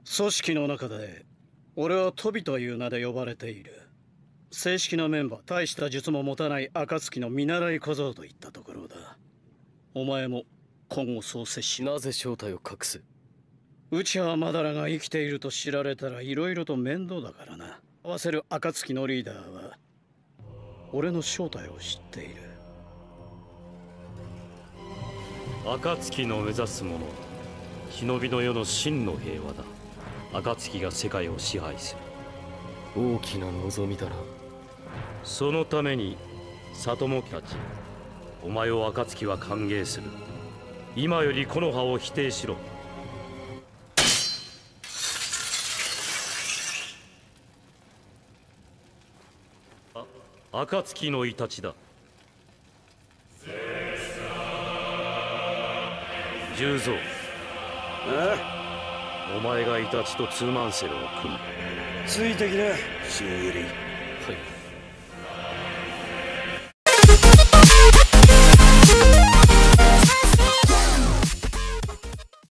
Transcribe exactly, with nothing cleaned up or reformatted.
組織の中で俺はトビという名で呼ばれている。正式なメンバー、大した術も持たない暁の見習い小僧といったところだ。お前も今後そう接し。 なぜ正体を隠す？ 内葉マダラが生きていると知られたらいろいろと面倒だからな。合わせる暁のリーダーは俺の正体を知っている。 暁の目指すものは忍びの世の真の平和だ。暁が世界を支配する。 大きな望みだな。 そのために里もたち、お前を暁は歓迎する。今よりこの葉を否定しろ。あ、暁のイタチだ。十三、お前がイタチとツーマンセルを組む。 ついてきな、新入り。 はい。